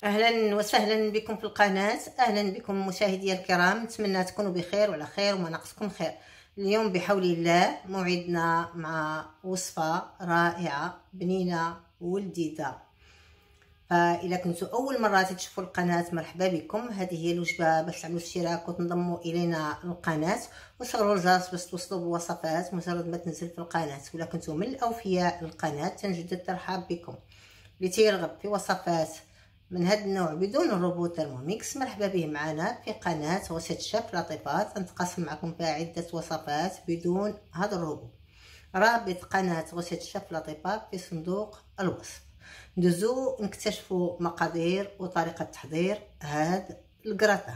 اهلا وسهلا بكم في القناه. اهلا بكم مشاهدي الكرام، نتمنى تكونوا بخير وعلى خير وما ناقصكم خير. اليوم بحول الله موعدنا مع وصفه رائعه بنينه ولذيذه. فإذا كنتوا اول مره تشوفوا القناه مرحبا بكم. هذه هي الوجبه باش تعملوا اشتراك وتنضموا الينا القناه وشغلوا الجرس باش توصلوا بوصفات مجرد ما تنزل في القناه. ولا كنتوا من الاوفياء للقناه تنجدد الترحاب بكم. اللي تيرغب في وصفات من هذا النوع بدون الروبو ثيرموميكس مرحبا به معنا في قناه غسالة الشيف لطيفات. نتقاسم معكم فيها عده وصفات بدون هذا الروبو. رابط قناه غسالة الشيف لطيفات في صندوق الوصف. ندوزو نكتشفوا مقادير وطريقه تحضير هذا الكراتان.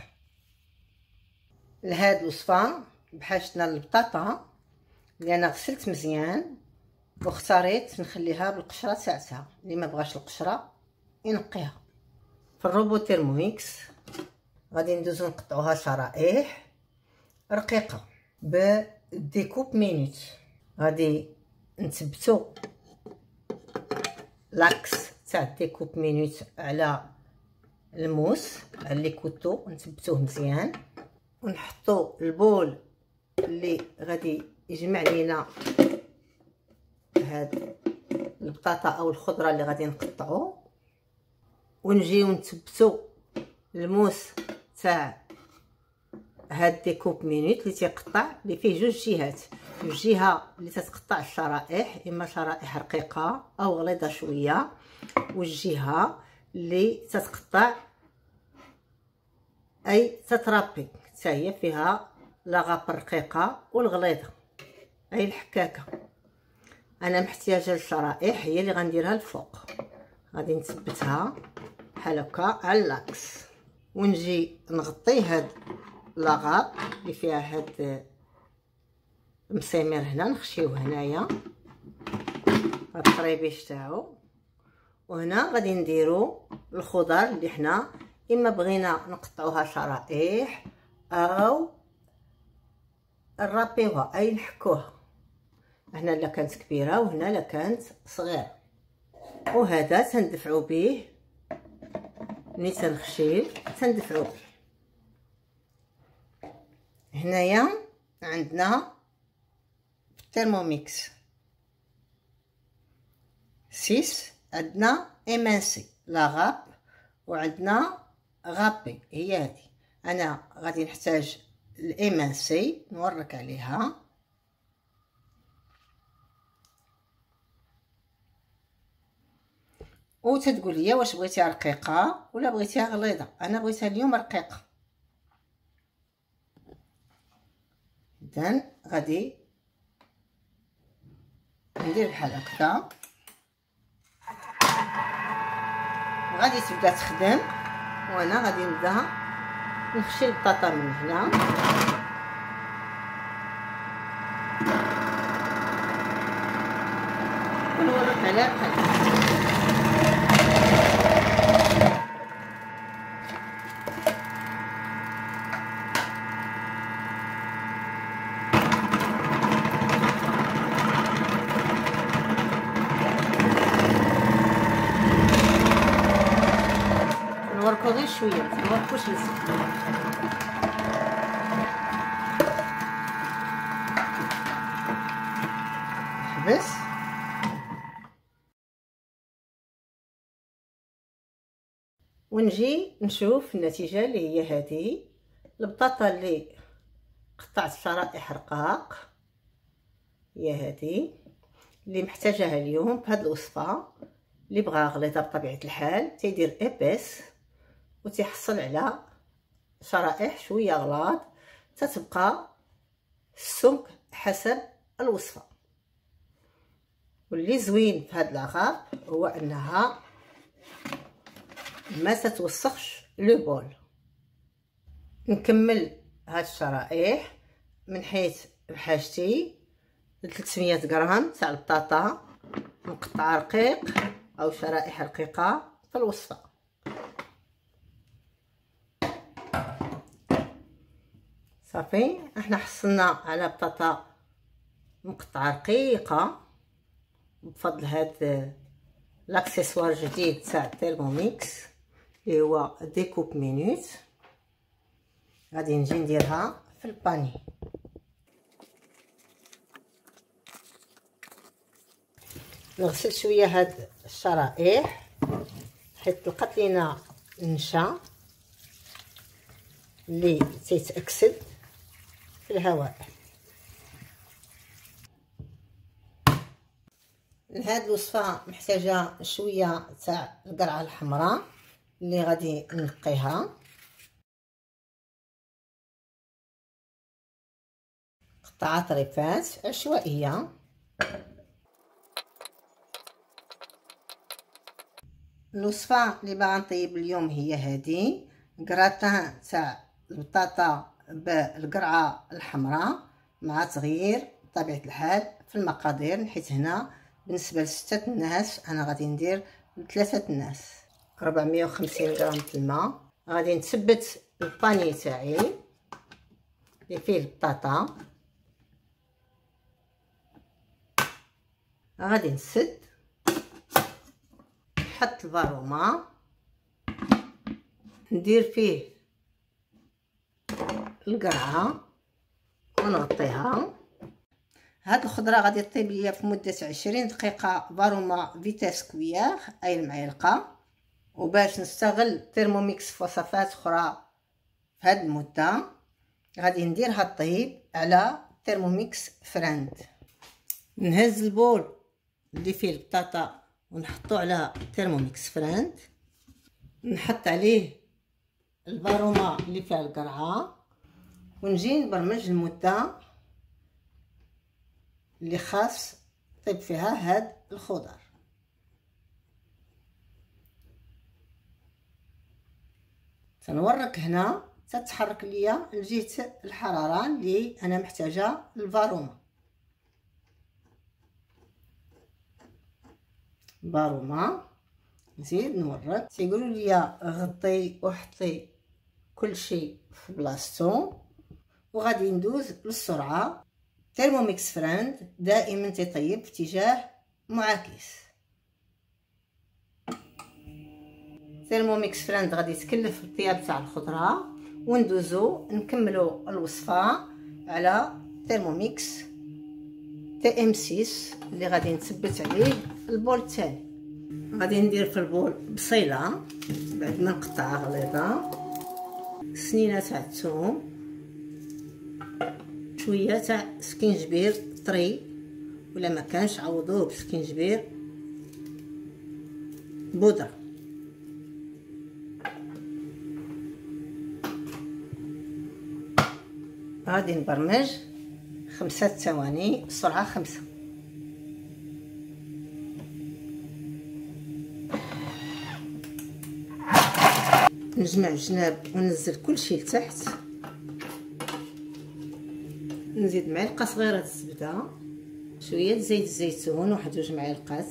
لهاد الوصفه بحاجتنا البطاطا اللي انا غسلت مزيان واختاريت نخليها بالقشره تاعها. اللي ما بغاش القشره ينقيها. في الروبو ثيرموميكس غادي ندوزو نقطعوها شرائح رقيقه بديكوب مينوت. غادي نثبتو لاكس تاع ديكوب مينوت على الموس على لي كوتو، نثبتوه مزيان ونحطو البول اللي غادي يجمع لينا هاد البطاطا او الخضره اللي غادي نقطعو، ونجيو نثبتو الموس تاع هاد ديكوب مينوت اللي تيقطع اللي فيه جوج جهات. الجهه اللي تتقطع الشرائح اما شرائح رقيقه او غليظه شويه، والجهه اللي تتقطع اي تترابي حتى هي فيها لاغاب الرقيقه والغليظه اي الحكاكه. انا محتاجه الشرائح هي اللي غنديرها الفوق. غادي نثبتها بحال هكا على اللاكس ونجي نغطي هاد لاغاب اللي فيها هاد المسامير هنا، نخشيوه هنايا الطريبيش تاعو. وهنا غادي نديرو الخضر اللي حنا اما بغينا نقطعوها شرائح او نرابيوها اي نحكوها. هنا لا كانت كبيره وهنا لا كانت صغيره. وهذا تندفعو به ملي تنخشيه تندفعو به. هنايا عندنا ثيرموميكس 6 عندنا ايمانسي لاغاب وعندنا غابي هي هذه. انا غادي نحتاج الايمانسي نورك عليها. وتتقول لي واش بغيتيها رقيقه ولا بغيتيها غليظه. انا بغيتها اليوم رقيقه. اذا غادي ندير بحال هكا. غادي تبدا تخدم وانا غادي نبدا نخشي البطاطا من هنا. ونورك على بحال نوركو غير شويه، متنوركوش بزاف. حبس. ونجي نشوف النتيجه اللي هي هذه البطاطا اللي قطعت شرائح رقاق. هي هذه اللي محتاجاها اليوم في هذه الوصفه. اللي بغا غليظه بطبيعه الحال تيدير ابيس وتيحصل على شرائح شويه غلاظ تتبقى السمك حسب الوصفه. واللي زوين في هاد لاغاب هو انها ما تتوسخش لو بول. نكمل هاد الشرائح من حيث بحاجتي 300 غرام تاع البطاطا مقطعه رقيق او شرائح رقيقه في الوصفه. صافي احنا حصلنا على بطاطا مقطعه رقيقه بفضل هاد لاكسسوار جديد تاع ثيرموميكس اللي هو ديكوب مينوت. غادي نجي نديرها في الباني. نغسل شويه هاد الشرائح حيت لقات لينا النشا اللي تيتاكسد في الهواء. لهاد الوصفه محتاجه شويه تاع القرعه الحمراء اللي غادي نقيها. قطعات ريفات عشوائيه. الوصفه اللي باغا نطيب اليوم هي هذه كراتان تاع البطاطا بالقرعه الحمراء، مع تغيير طبيعه الحال في المقادير، حيت هنا بالنسبه ل6 الناس انا غادي ندير ل3 الناس. 450 غرام الماء. غادي نثبت الباني تاعي اللي فيه البطاطا. غادي نسد، نحط الفاروما، ندير فيه القرعه ونغطيها. هاد الخضره غادي طيب ليا في مده 20 دقيقه فاروما فيتاس كويار اي المعلقه. وباش نستغل ترموميكس في وصفات اخرى في هاد المده غادي نديرها طيب على ترموميكس فريند. نهز البول اللي فيه البطاطا ونحطو على ترموميكس فريند، نحط عليه الفاروما اللي فيها القرعه، ونجي نبرمج المده اللي خاص طيب فيها هاد الخضر. تنورك هنا تتحرك ليا لجهه الحراره اللي انا محتاجه للفاروما. باروما نزيد نورك. تيقولوا لي غطي وحطي كل شيء في بلاصتو، وغادي ندوز للسرعه. ترموميكس فريند دائما تيطيب في اتجاه معاكس. ترموميكس فريند غادي يتكلف الطياب تاع الخضره، وندوزو نكملو الوصفه على ترموميكس تي ام 6 اللي غادي نثبت عليه البول تاعي. غادي ندير في البول بصيله بعد ما نقطعها غليظه، سنينه تاع الثوم، شويه تاع سكينجبير طري، ولا ما كانش عوضوه بسكينجبير بودره. غادي نبرمج 5 ثواني، السرعه 5. نجمع الجناب وننزل كل شيء لتحت. نزيد معلقه صغيره الزبده، شويه زيت الزيتون، 1 2 معالق.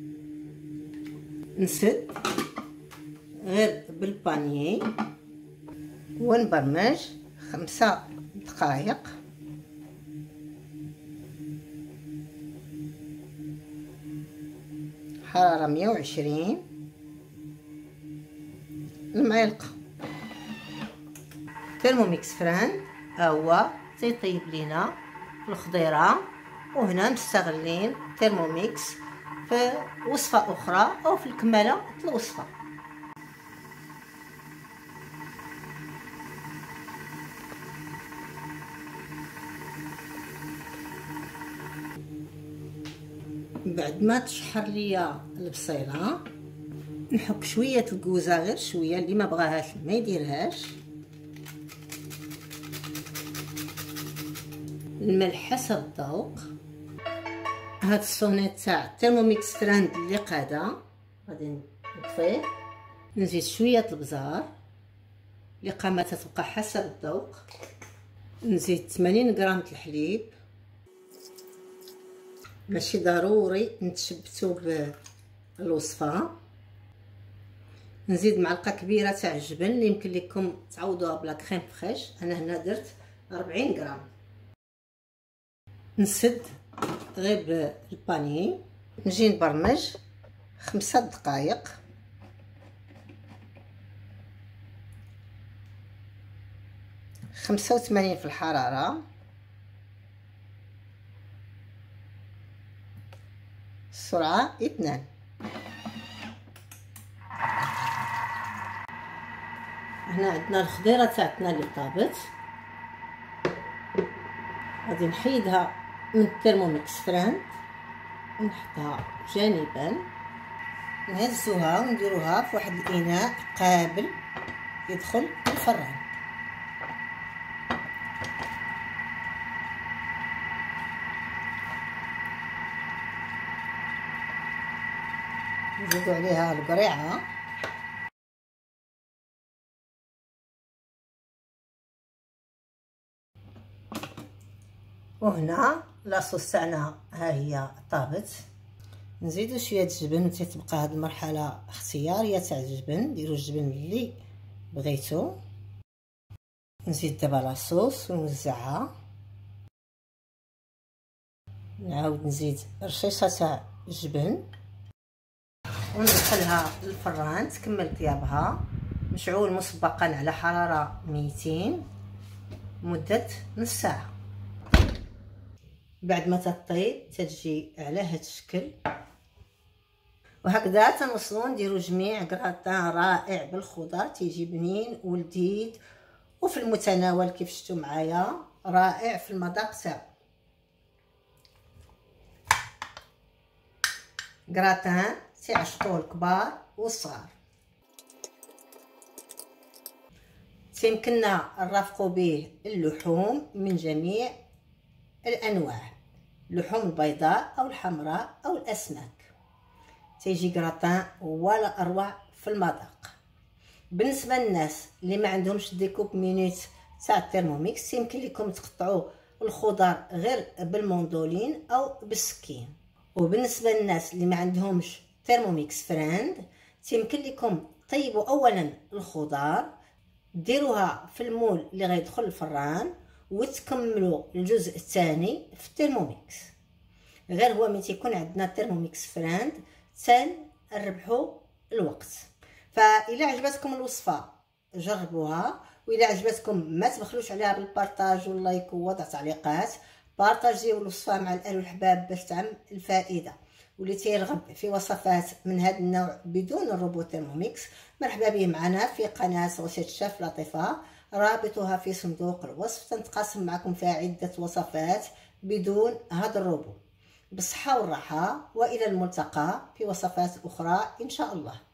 نسد غير بالبانيي ونبرمج 5 دقائق. حراره 120 المعلقه. ترموميكس فريند هو تيطيب لينا في الخضيره، وهنا مستغلين ترموميكس في وصفه اخرى او في الكماله الوصفه. بعد ما تشحر ليا البصيله نحك شويه الكوزه، غير شويه، اللي ما بغاهاش ما يديرهاش. الملح حسب الذوق. هاد الصونيط تاع ترموميكس فريند اللي قاده غادي نطفيه. نزيد شويه البزار، اللي قامه تبقى حسب الذوق. نزيد 80 غرام الحليب، ماشي ضروري نتشبتو بالوصفه. نزيد معلقه كبيره تاع الجبن اللي يمكن لكم تعوضوها بلا كريم فريش، انا هنا درت 40 غرام. نسد غير بالباني، نجي نبرمج 5 دقائق. 85 في الحرارة. السرعة 2. هنا عندنا الخضيرة تاعتنا اللي طابت، غادي نحيدها من الترموميكس فران ونحطها جانبا، نهزوها ونديروها في واحد الاناء قابل يدخل الفران. نزيدو عليها القريعه وهنا لاصوص تاعنا ها هي طابت. نزيدو شويه الجبن، تتبقى هاد المرحله اختياريه تاع الجبن، ديروا الجبن اللي بغيتو. نزيد دابا لاصوص ونوزعها، نعاود نزيد رشيشه تاع الجبن وندخلها للفران تكمل طيابها، مشعول مسبقا على حراره 200 مده نص ساعه. بعد ما تطيب تتجي على هذا الشكل، وهكذا تنوصلوا نديروا جميع كراتان رائع بالخضر، تيجي بنين ولذيذ وفي المتناول كيف شفتوا معايا، رائع في المذاق تاعو. كراتان تيعشقوه الكبار والصغار. يمكننا نرافقوا به اللحوم من جميع الانواع، اللحوم البيضاء او الحمراء او الاسماك، تيجي كراتان ولا اروع في المذاق. بالنسبه للناس اللي ما عندهمش ديكوب مينوت تاع الترموميكس، يمكن لكم تقطعوا الخضر غير بالموندولين او بالسكين. وبالنسبه للناس اللي ما عندهمش ترموميكس فراند، يمكن لكم طيبوا اولا الخضار، ديروها في المول اللي غيدخل الفران، وتكملوا الجزء الثاني في الترموميكس. غير هو ملي تيكون عندنا ترموميكس فراند نربحوا الوقت. فإلا عجبتكم الوصفه جربوها، وإلا عجبتكم ما تبخلوش عليها بالبارطاج واللايك ووضع تعليقات. بارطاجيو الوصفه مع الأهل والحباب باش تعم الفائده. واللي تيرغب في وصفات من هذا النوع بدون الروبو ترموميكس، مرحبا به معنا في قناه غسيل الشيف لطيفه، رابطها في صندوق الوصف. تنتقاسم معكم فيها عده وصفات بدون هذا الروبو. بالصحه والراحه، والى الملتقى في وصفات اخرى ان شاء الله.